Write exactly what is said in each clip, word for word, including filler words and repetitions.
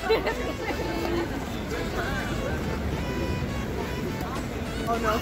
Oh no.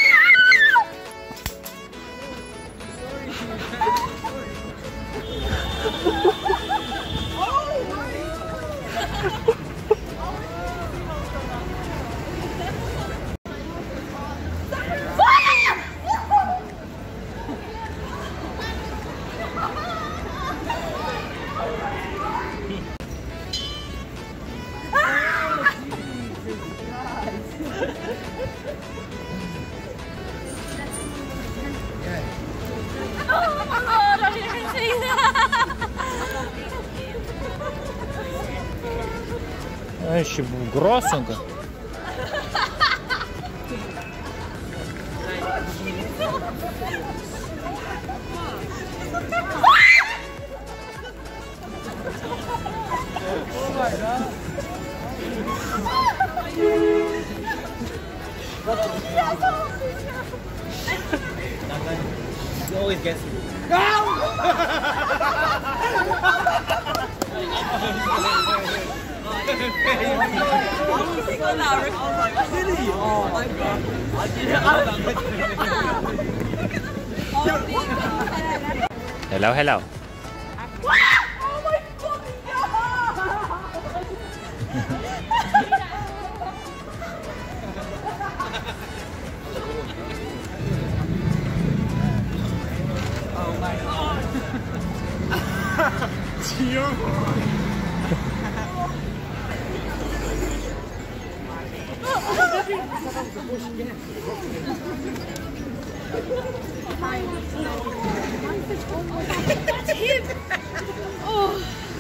Ще був гросинка. He always gets me. Oh my god. Hello, hello. Oh my fucking god! Oh my god. That's him! Oh.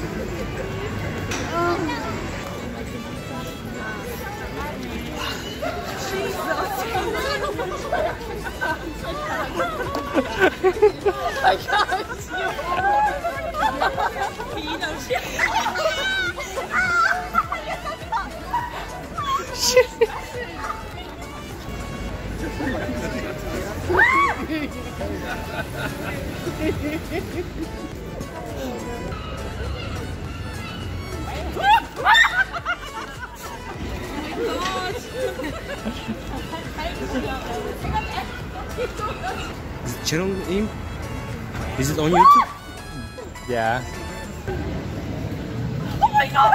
I can't. Is the channel in? Is it on YouTube? Yeah. Oh my god!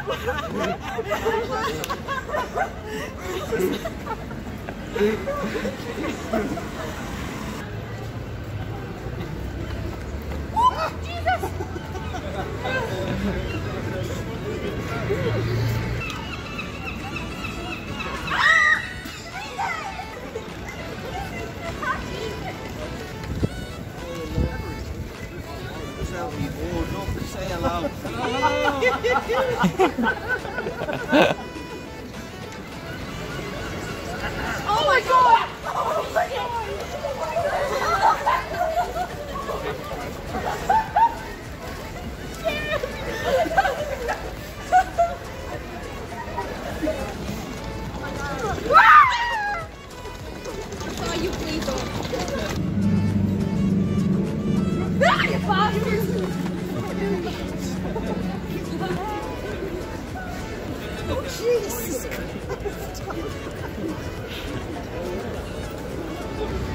Oh, Jesus! Say hello. Oh my god! Oh my god! Oh, you please don't. Ah, you bastard! Oh, Jesus Christ.